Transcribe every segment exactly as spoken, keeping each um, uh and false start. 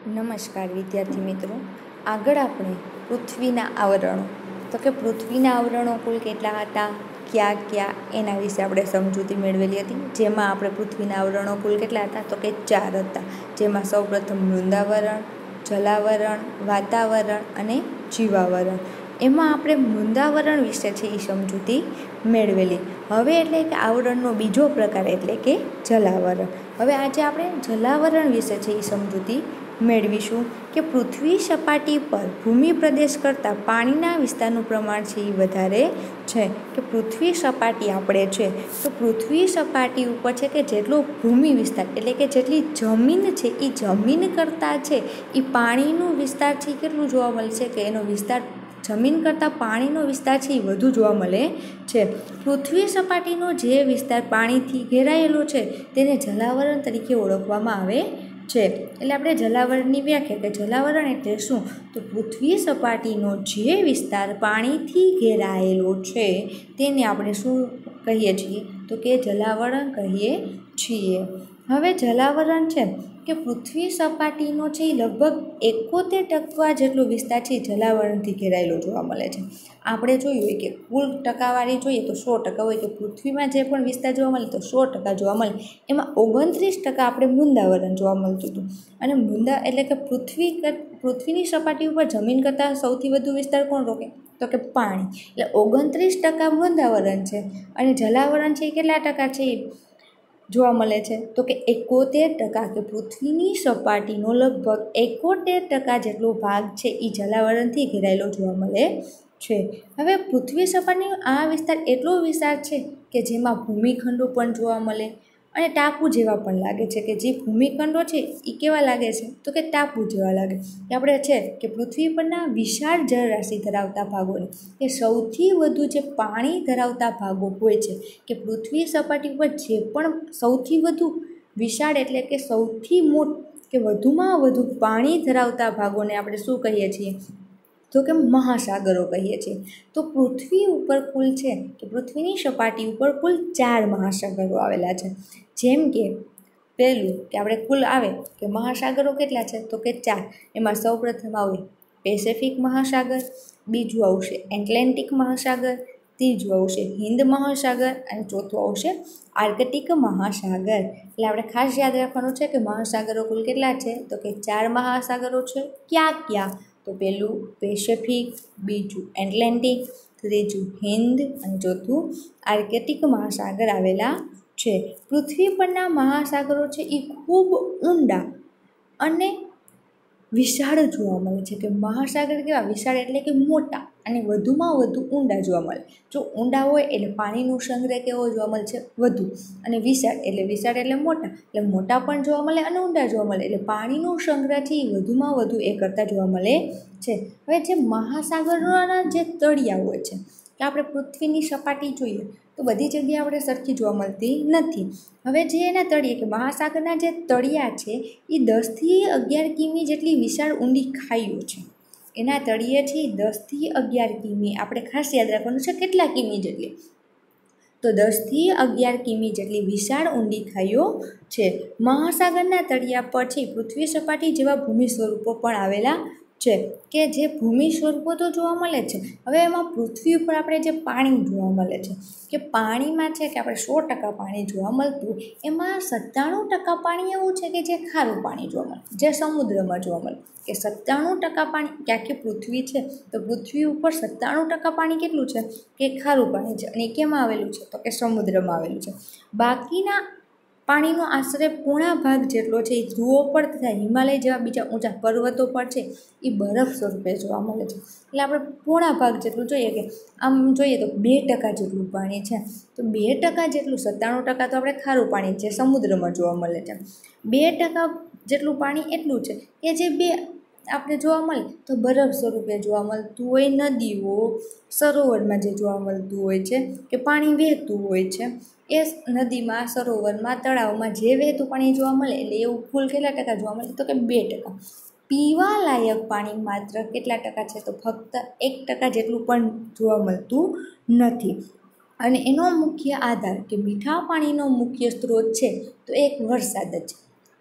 નમસ્કાર વિદ્યાર્થી મિત્રો, આગળ આપણે પૃથ્વીના આવરણો તો કે પૃથ્વીના આવરણો કુલ કેટલા હતા, ક્યાં ક્યાં એના વિશે આપણે સમજૂતી મેળવેલી હતી. જેમાં આપણે પૃથ્વીના આવરણો કુલ કેટલા હતા તો કે ચાર હતા. જેમાં સૌપ્રથમ મૃદાવરણ, જલાવરણ, વાતાવરણ અને જીવાવરણ. એમાં આપણે મૃદાવરણ વિશે છે એ સમજૂતી મેળવેલી. હવે એટલે કે આવરણનો બીજો પ્રકાર એટલે કે જલાવરણ. હવે આજે આપણે જલાવરણ વિશે છે એ સમજૂતી મેળવીશું કે પૃથ્વી સપાટી પર ભૂમિ પ્રદેશ કરતાં પાણીના વિસ્તારનું પ્રમાણ છે એ વધારે છે. કે પૃથ્વી સપાટી આપણે છે તો પૃથ્વી સપાટી ઉપર છે કે જેટલો ભૂમિ વિસ્તાર એટલે કે જેટલી જમીન છે એ જમીન કરતાં છે એ પાણીનું વિસ્તાર છે એ કેટલું જોવા મળશે કે એનો વિસ્તાર જમીન કરતાં પાણીનો વિસ્તાર છે એ વધુ જોવા મળે છે. પૃથ્વી સપાટીનો જે વિસ્તાર પાણીથી ઘેરાયેલો છે તેને જલાવરણ તરીકે ઓળખવામાં આવે છે. એટલે આપણે જલાવરણની વ્યાખ્યા કે જલાવરણ એટલે શું તો પૃથ્વી સપાટીનો જે વિસ્તાર પાણીથી ઘેરાયેલો છે તેને આપણે શું કહીએ છીએ તો કે જલાવરણ કહીએ છીએ. હવે જલાવરણ છે કે પૃથ્વી સપાટીનો છે એ લગભગ એકોતેર ટકા જેટલો વિસ્તાર છે જલાવરણથી ઘેરાયેલો જોવા મળે છે. આપણે જોયું હોય કે કુલ ટકાવારી જોઈએ તો સો ટકા હોય તો પૃથ્વીમાં જે પણ વિસ્તાર જોવા મળે તો સો ટકા જોવા મળે. એમાં ઓગણત્રીસ ટકા આપણે મૃદાવરણ જોવા મળતું હતું. અને મૃદા એટલે કે પૃથ્વી પૃથ્વીની સપાટી ઉપર જમીન કરતાં સૌથી વધુ વિસ્તાર કોણ રોકે તો કે પાણી. એટલે ઓગણત્રીસ ટકા મૃદાવરણ છે અને જલાવરણ છે એ કેટલા ટકા છે જોવા મળે છે તો કે એકોતેર ટકા. કે પૃથ્વીની સપાટીનો લગભગ એકોતેર ટકા જેટલો ભાગ છે એ જલાવરણથી ઘેરાયેલો જોવા મળે છે. હવે પૃથ્વી સપાટીનો આ વિસ્તાર એટલો વિશાળ છે કે જેમાં ભૂમિખંડો પણ જોવા મળે અને ટાપુ જેવા પણ લાગે છે. કે જે ભૂમિખંડો છે એ કેવા લાગે છે તો કે ટાપુ જેવા લાગે કે આપણે છે કે પૃથ્વી પરના વિશાળ જળરાશિ ધરાવતા ભાગોને કે સૌથી વધુ જે પાણી ધરાવતા ભાગો હોય છે કે પૃથ્વી સપાટી પર જે પણ સૌથી વધુ વિશાળ એટલે કે સૌથી મોટ કે વધુમાં વધુ પાણી ધરાવતા ભાગોને આપણે શું કહીએ છીએ તો કે મહાસાગરો કહીએ છીએ. તો પૃથ્વી ઉપર કુલ છે કે પૃથ્વીની સપાટી ઉપર કુલ ચાર મહાસાગરો આવેલા છે. જેમ કે પહેલું કે આપણે કુલ આવે કે મહાસાગરો કેટલા છે તો કે ચાર. એમાં સૌપ્રથમ આવે પેસેફિક મહાસાગર, બીજું આવશે એટલાન્ટિક મહાસાગર, ત્રીજું આવશે હિન્દ મહાસાગર અને ચોથું આવશે આર્કટિક મહાસાગર. એટલે આપણે ખાસ યાદ રાખવાનું છે કે મહાસાગરો કુલ કેટલા છે તો કે ચાર મહાસાગરો છે. ક્યાં ક્યાં તો પહેલું પેસેફિક, બીજું એટલાન્ટિક, ત્રીજું હિન્દ અને ચોથું આર્કટિક મહાસાગર આવેલા છે. પૃથ્વી પરના મહાસાગરો છે એ ખૂબ ઊંડા અને વિશાળ જોવા મળે છે. કે મહાસાગર કેવા વિશાળ એટલે કે મોટા અને વધુમાં વધુ ઊંડા જોવા મળે. જો ઊંડા હોય એટલે પાણીનો સંગ્રહ કેવો જોવા મળે છે વધુ, અને વિશાળ એટલે વિશાળ એટલે મોટા એટલે મોટા પણ જોવા મળે અને ઊંડા જોવા મળે. એટલે પાણીનો સંગ્રહ છે એ વધુમાં વધુ એ કરતાં જોવા મળે છે. હવે જે મહાસાગરોના જે તળિયા હોય છે કે આપણે પૃથ્વીની સપાટી જોઈએ તો બધી જગ્યાએ આપણે સરખી જોવા મળતી નથી. હવે જે એના તળિયે કે મહાસાગરના જે તળિયા છે એ દસથી અગિયાર કિમી જેટલી વિશાળ ઊંડી ખાઈઓ છે. એના તળિયે છે દસથી અગિયાર કિમી, આપણે ખાસ યાદ રાખવાનું છે કેટલા કિમી જેટલી તો દસથી અગિયાર કિમી જેટલી વિશાળ ઊંડી ખાઈઓ છે. મહાસાગરના તળિયા પર છે પૃથ્વી સપાટી જેવા ભૂમિ સ્વરૂપો પણ આવેલા છે. કે જે ભૂમિ સ્વરૂપો તો જોવા મળે છે. હવે એમાં પૃથ્વી ઉપર આપણે જે પાણી જોવા મળે છે કે પાણીમાં છે કે આપણે સો ટકા પાણી જોવા મળતું એમાં સત્તાણું ટકા પાણી એવું છે કે જે ખારું પાણી જોવા મળે, જે સમુદ્રમાં જોવા મળે. કે સત્તાણું ટકા પાણી કે આખી પૃથ્વી છે તો પૃથ્વી ઉપર સત્તાણું ટકા પાણી કેટલું છે કે ખારું પાણી છે. અને કેમાં આવેલું છે તો કે સમુદ્રમાં આવેલું છે. બાકીના પાણીનો આશરે પૂર્ણા ભાગ જેટલો છે એ ધ્રુવો પર તથા હિમાલય જેવા બીજા ઊંચા પર્વતો પર છે એ બરફ સ્વરૂપે જોવા મળે છે. એટલે આપણે પૂર્ણા ભાગ જેટલું જોઈએ કે આમ જોઈએ તો બે ટકા જેટલું પાણી છે. તો બે ટકા જેટલું સત્તાણું ટકા તો આપણે ખારું પાણી જે સમુદ્રમાં જોવા મળે છે. બે ટકા જેટલું પાણી એટલું છે કે જે બે આપણે જોવા મળે તો બરફ સ્વરૂપે જોવા મળતું હોય, નદીઓ સરોવરમાં જે જોવા મળતું હોય છે કે પાણી વહેતું હોય છે એ નદીમાં, સરોવરમાં, તળાવમાં જે વહેતું પાણી જોવા મળે એટલે એવું કુલ કેટલા ટકા જોવા મળે તો કે બે ટકા. પીવા લાયક પાણી માત્ર કેટલા ટકા છે તો ફક્ત એક ટકા જેટલું પણ જોવા મળતું નથી. અને એનો મુખ્ય આધાર કે મીઠા પાણીનો મુખ્ય સ્ત્રોત છે તો એક વરસાદ જ છે.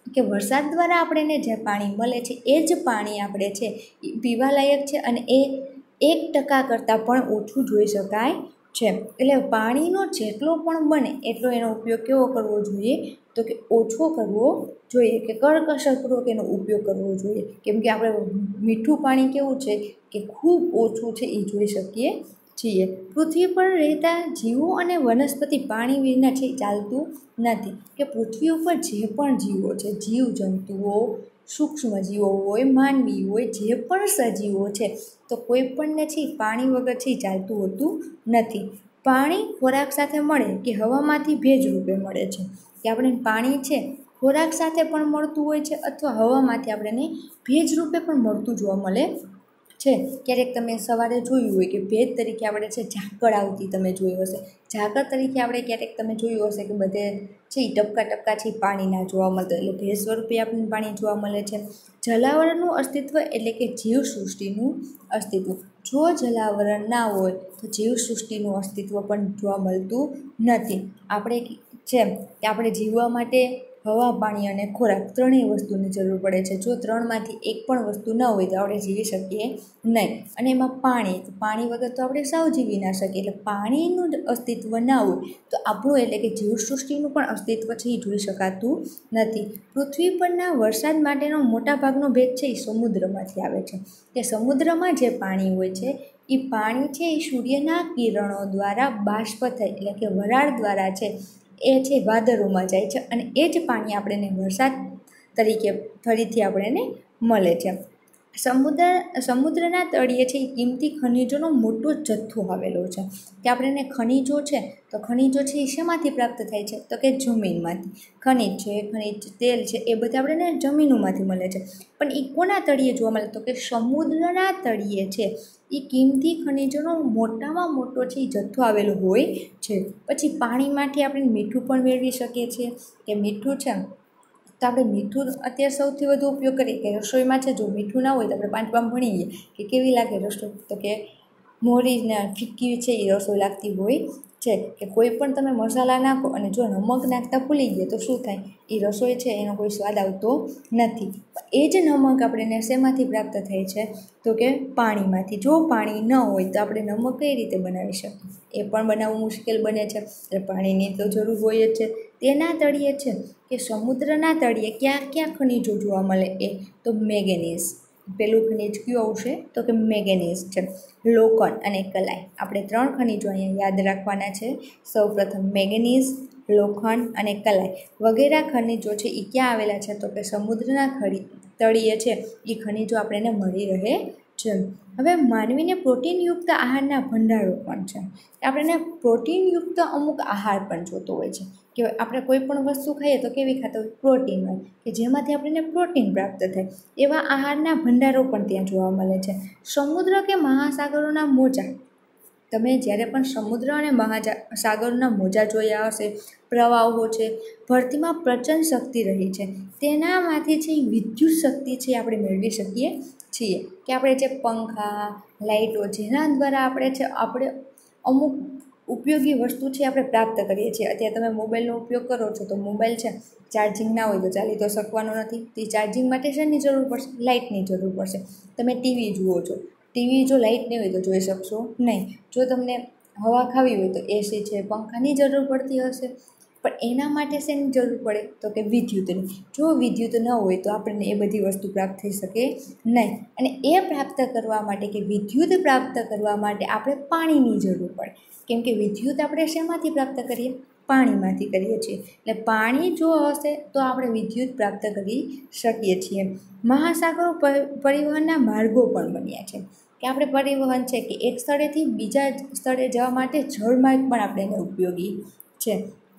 કે વરસાદ દ્વારા આપણને જે પાણી મળે છે એ જ પાણી આપણે છે એ પીવાલાયક છે અને એ એક ટકા કરતાં પણ ઓછું જોઈ શકાય છે. એટલે પાણીનો જેટલો પણ બને એટલો એનો ઉપયોગ કેવો કરવો જોઈએ, તો કે ઓછો કરવો જોઈએ, કે કરકસરપૂર્વક એનો ઉપયોગ કરવો જોઈએ. કેમ કે આપણે મીઠું પાણી કેવું છે કે ખૂબ ઓછું છે એ જોઈ શકીએ છીએ. પૃથ્વી પર રહેતા જીવો અને વનસ્પતિ પાણી વિના છે ચાલતું નથી. કે પૃથ્વી ઉપર જે પણ જીવો છે, જીવજંતુઓ, સૂક્ષ્મ જીવો હોય, માનવી હોય, જે પણ સજીવો છે, તો કોઈ પણને છે પાણી વગર છે ચાલતું હોતું નથી. પાણી ખોરાક સાથે મળે કે હવામાંથી ભેજ રૂપે મળે છે, કે આપણે પાણી છે ખોરાક સાથે પણ મળતું હોય છે અથવા હવામાંથી આપણને ભેજ રૂપે પણ મળતું જોવા મળે છે. ક્યારેક તમે સવારે જોયું હોય કે ભેજ તરીકે આપણે છે ઝાકળ આવતી તમે જોયું હશે. ઝાકળ તરીકે આપણે ક્યારેક તમે જોયું હશે કે બધે છે એ ટપકા ટપકા છે પાણીના જોવા મળતા, એટલે ભેજ સ્વરૂપે આપણને પાણી જોવા મળે છે. જલાવરણનું અસ્તિત્વ એટલે કે જીવસૃષ્ટિનું અસ્તિત્વ. જો જલાવરણ ના હોય તો જીવસૃષ્ટિનું અસ્તિત્વ પણ જોવા મળતું નથી. આપણે છે કે આપણે જીવવા માટે હવા, પાણી અને ખોરાક ત્રણેય વસ્તુની જરૂર પડે છે. જો ત્રણમાંથી એક પણ વસ્તુ ન હોય તો આપણે જીવી શકીએ નહીં. અને એમાં પાણી પાણી વગર તો આપણે સાવ જીવી ના શકીએ. એટલે પાણીનું જ અસ્તિત્વ ના હોય તો આપણું એટલે કે જીવસૃષ્ટિનું પણ અસ્તિત્વ છે એ જોઈ શકાતું નથી. પૃથ્વી પરના વરસાદ માટેનો મોટાભાગનો ભેજ છે એ સમુદ્રમાંથી આવે છે. કે સમુદ્રમાં જે પાણી હોય છે એ પાણી છે એ સૂર્યના કિરણો દ્વારા બાષ્પ થઈ એટલે કે વરાળ દ્વારા છે એ છે વાદળોમાં જાય છે અને એ જ પાણી આપણને વરસાદ તરીકે ફરીથી આપણને મળે છે. સમુદ્ર સમુદ્રના તળિયે છે એ કિંમતી ખનિજોનો મોટો જથ્થો આવેલો છે. કે આપણને ખનિજો છે તો ખનિજો છે એ શેમાંથી પ્રાપ્ત થાય છે, તો કે જમીનમાંથી. ખનિજ છે, ખનિજ તેલ છે, એ બધા આપણને જમીનોમાંથી મળે છે. પણ એ કોના તળિયે જોવા મળે, તો કે સમુદ્રના તળિયે છે એ કિંમતી ખનિજોનો મોટામાં મોટો છે એ જથ્થો આવેલો હોય છે. પછી પાણીમાંથી આપણે મીઠું પણ મેળવી શકીએ છીએ. કે મીઠું છે તો આપણે મીઠું અત્યારે સૌથી વધુ ઉપયોગ કરીએ કે રસોઈમાં છે. જો મીઠું ના હોય તો આપણે પાંચમાં ભણીએ કે કેવી લાગે રસોઈ, તો કે મોરીને ફીક્કી છે એ રસોઈ લાગતી હોય છે. કે કોઈ પણ તમે મસાલા નાખો અને જો નમક નાખતા ભૂલી ગયા તો શું થાય, એ રસોઈ છે એનો કોઈ સ્વાદ આવતો નથી. એ જ નમક આપણને શેમાંથી પ્રાપ્ત થાય છે, તો કે પાણીમાંથી. જો પાણી ન હોય તો આપણે નમક કઈ રીતે બનાવી શકીએ, એ પણ બનાવવું મુશ્કેલ બને છે. એટલે પાણીની તો જરૂર હોય જ છે. તેના તળિયે છે કે સમુદ્રના તળિયે ક્યાં ક્યાં ખનિજો જોવા મળે, એ તો મેંગેનીઝ પેલું ખનિજ કયું આવશે, તો કે મેંગેનીઝ છે. લોખંડ અને કલાઈ આપણે ત્રણ ખનિજો અહીંયા યાદ રાખવાના છે. સૌપ્રથમ મેંગેનીઝ, લોખંડ અને કલાઈ વગેરે ખનિજો છે એ ક્યાં આવેલા છે, તો કે સમુદ્રના ખડી તળિયે છે એ ખનિજો આપણને મળી રહે છે. હવે માનવીને પ્રોટીનયુક્ત આહારના ભંડારો પણ છે. આપણને પ્રોટીનયુક્ત અમુક આહાર પણ જોતો હોય છે. કે આપણે કોઈ પણ વસ્તુ ખાઈએ તો કેવી ખાતા હોય, પ્રોટીન હોય, કે જેમાંથી આપણને પ્રોટીન પ્રાપ્ત થાય. એવા આહારના ભંડારો પણ ત્યાં જોવા મળે છે. સમુદ્ર કે મહાસાગરોના મોજા તમે જ્યારે પણ સમુદ્ર અને મહાજા સાગરના મોજા જોયા હશે, પ્રવાહો છે, ભરતીમાં પ્રચંડ શક્તિ રહી છે. તેનામાંથી છે વિદ્યુત શક્તિ છે આપણે મેળવી શકીએ છીએ. કે આપણે જે પંખા, લાઇટો જેના દ્વારા આપણે છે આપણે અમુક ઉપયોગી વસ્તુ છે આપણે પ્રાપ્ત કરીએ છીએ. અત્યારે તમે મોબાઈલનો ઉપયોગ કરો છો તો મોબાઈલ છે ચાર્જિંગ ના હોય તો ચાલી તો શકવાનો નથી. તે ચાર્જિંગ માટે શેની જરૂર પડશે, લાઇટની જરૂર પડશે. તમે ટીવી જુઓ છો, ટીવી જો લાઇટ નહીં હોય તો જોઈ શકશો નહીં. જો તમને હવા ખાવી હોય તો એસી છે, પંખાની જરૂર પડતી હશે. પણ એના માટે શેની જરૂર પડે, તો કે વિદ્યુતની. જો વિદ્યુત ન હોય તો આપણને એ બધી વસ્તુ પ્રાપ્ત થઈ શકે નહીં. અને એ પ્રાપ્ત કરવા માટે કે વિદ્યુત પ્રાપ્ત કરવા માટે આપણે પાણીની જરૂર પડે. કેમ કે વિદ્યુત આપણે શેમાંથી પ્રાપ્ત કરીએ, પાણીમાંથી કરીએ છીએ. એટલે પાણી જો હશે તો આપણે વિદ્યુત પ્રાપ્ત કરી શકીએ છીએ. મહાસાગરો પરિવહનના માર્ગો પણ બન્યા છે. કે આપણે પરિવહન છે કે એક સ્થળેથી બીજા સ્થળે જવા માટે જળમાર્ગ પણ આપણે ઉપયોગી છે.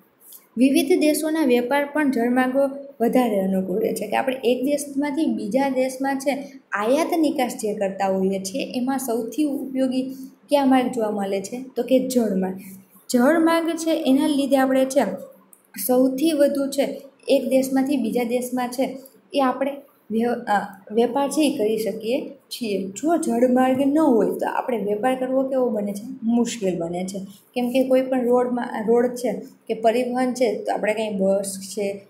વિવિધ દેશોના વેપાર પણ જળમાર્ગો વધારે અનુકૂળ છે. કે આપણે એક દેશમાંથી બીજા દેશમાં છે આયાત નિકાસ જે કરતા હોઈએ છીએ એમાં સૌથી ઉપયોગી કયા માર્ગ જોવા મળે છે, તો કે જળમાર્ગ. જળમાર્ગ છે એના લીધે આપણે છે સૌથી વધુ છે એક દેશમાંથી બીજા દેશમાં છે એ આપણે વેપાર છે એ કરી શકીએ છીએ. જો જળમાર્ગ ન હોય તો આપણે વેપાર કરવો કેવો બને છે, મુશ્કેલ બને છે. કેમ કે કોઈ પણ રોડમાં રોડ છે કે પરિવહન છે તો આપણે કંઈ બસ છે,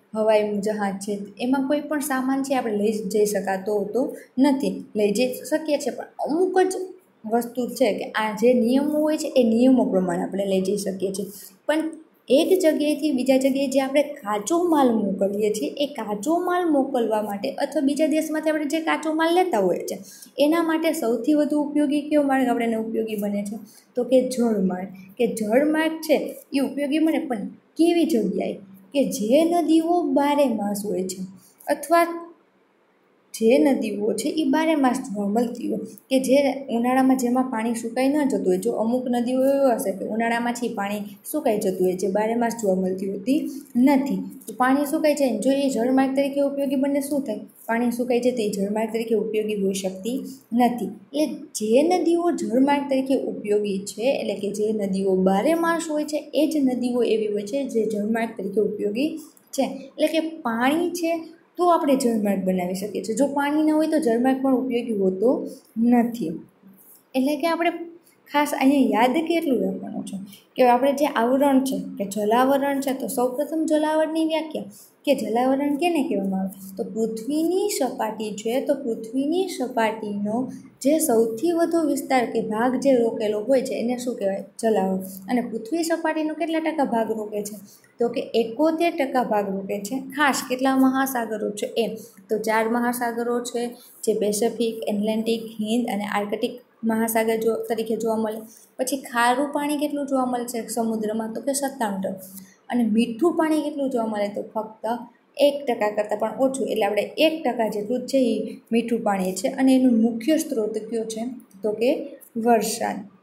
હવાઈ જહાજ છે, એમાં કોઈ પણ સામાન છે આપણે લઈ જઈ શકાતો હોતો નથી. લઈ જઈ શકીએ છીએ પણ અમુક જ વસ્તુ છે કે આ જે નિયમો હોય છે એ નિયમો પ્રમાણે આપણે લઈ જઈ શકીએ છીએ. પણ એક જગ્યાએથી બીજા જગ્યાએ જે આપણે કાચો માલ મોકલીએ છીએ એ કાચો માલ મોકલવા માટે અથવા બીજા દેશમાંથી આપણે જે કાચો માલ લેતા હોઈએ છીએ એના માટે સૌથી વધુ ઉપયોગી કયો માર્ગ આપણને ઉપયોગી બને છે? તો કે જળમાર્ગ. કે જળમાર્ગ છે એ ઉપયોગી બને, પણ કેવી જગ્યાએ? કે જે નદીઓ બારે માસ હોય છે અથવા જે નદીઓ છે એ બારે માસ જોવા મળતી હોય, કે જે ઉનાળામાં જેમાં પાણી સુકાઈ ન જતું હોય. જો અમુક નદીઓ એવી હશે કે ઉનાળામાંથી પાણી સુકાઈ જતું હોય, જે બારે માસ જોવા મળતી હોતી નથી. તો પાણી સુકાઈ જાય ને જો એ જળમાર્ગ તરીકે ઉપયોગી બને, શું થાય? પાણી સુકાઈ જાય તો એ જળમાર્ગ તરીકે ઉપયોગી હોઈ શકતી નથી. એટલે જે નદીઓ જળમાર્ગ તરીકે ઉપયોગી છે, એટલે કે જે નદીઓ બારે માસ હોય છે એ જ નદીઓ એવી હોય છે જે જળમાર્ગ તરીકે ઉપયોગી છે. એટલે કે પાણી છે તો આપણે જળમાર્ગ બનાવી શકીએ છીએ. જો પાણી ન હોય તો જળમાર્ગ પણ ઉપયોગી હોતો નથી. એટલે કે આપણે ખાસ અહીંયા યાદ કેટલું રાખવાનું છે કે આપણે જે આવરણ છે કે જલાવરણ છે, તો સૌપ્રથમ જલાવરણની વ્યાખ્યા કે જલાવરણ કેને કહેવામાં આવે? તો પૃથ્વીની સપાટી છે, તો પૃથ્વીની સપાટીનો જે સૌથી વધુ વિસ્તાર કે ભાગ જે રોકેલો હોય છે એને શું કહેવાય? જલાવરણ. અને પૃથ્વી સપાટીનો કેટલા ટકા ભાગ રોકે છે? તો કે એકોતેર ટકા ભાગ રોકે છે. ખાસ કેટલા મહાસાગરો છે એ? તો ચાર મહાસાગરો છે, જે પેસિફિક, એટલાન્ટિક, હિન્દ અને આર્કટિક મહાસાગર જો તરીકે જોવા મળે. પછી ખારું પાણી કેટલું જોવા મળે છે સમુદ્રમાં? તો કે સત્તાણું ટકા. અને મીઠું પાણી કેટલું જોવા મળે? તો ફક્ત એક ટકા કરતાં પણ ઓછું. એટલે આપણે એક ટકા જેટલું જ છે એ મીઠું પાણી છે. અને એનું મુખ્ય સ્ત્રોત કયો છે? તો કે વરસાદ.